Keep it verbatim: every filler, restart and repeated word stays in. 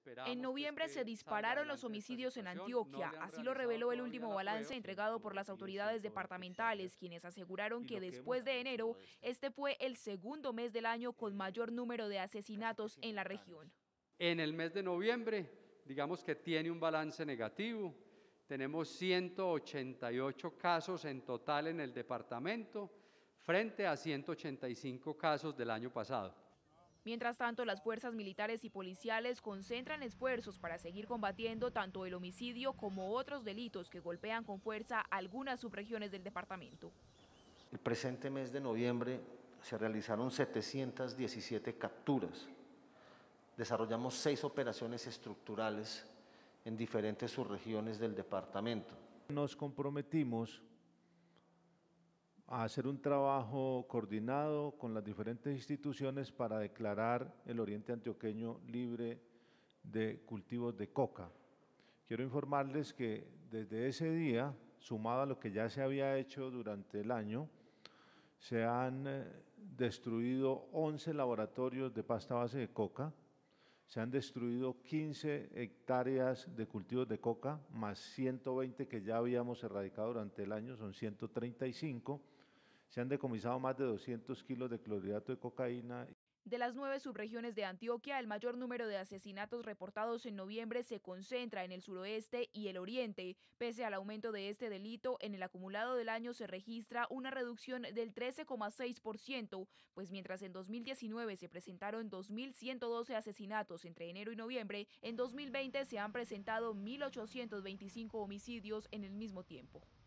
En noviembre se dispararon los homicidios en Antioquia, así lo reveló el último balance entregado por las autoridades departamentales, quienes aseguraron que después de enero, este fue el segundo mes del año con mayor número de asesinatos en la región. En el mes de noviembre, digamos que tiene un balance negativo, tenemos ciento ochenta y ocho casos en total en el departamento, frente a ciento ochenta y cinco casos del año pasado. Mientras tanto, las fuerzas militares y policiales concentran esfuerzos para seguir combatiendo tanto el homicidio como otros delitos que golpean con fuerza algunas subregiones del departamento. El presente mes de noviembre se realizaron setecientas diecisiete capturas. Desarrollamos seis operaciones estructurales en diferentes subregiones del departamento. Nos comprometimos a hacer un trabajo coordinado con las diferentes instituciones para declarar el oriente antioqueño libre de cultivos de coca. Quiero informarles que desde ese día, sumado a lo que ya se había hecho durante el año, se han destruido once laboratorios de pasta base de coca, se han destruido quince hectáreas de cultivos de coca, más ciento veinte que ya habíamos erradicado durante el año, son ciento treinta y cinco. Se han decomisado más de doscientos kilos de clorhidrato de cocaína. De las nueve subregiones de Antioquia, el mayor número de asesinatos reportados en noviembre se concentra en el suroeste y el oriente. Pese al aumento de este delito, en el acumulado del año se registra una reducción del trece coma seis por ciento, pues mientras en dos mil diecinueve se presentaron dos mil ciento doce asesinatos entre enero y noviembre, en dos mil veinte se han presentado mil ochocientos veinticinco homicidios en el mismo tiempo.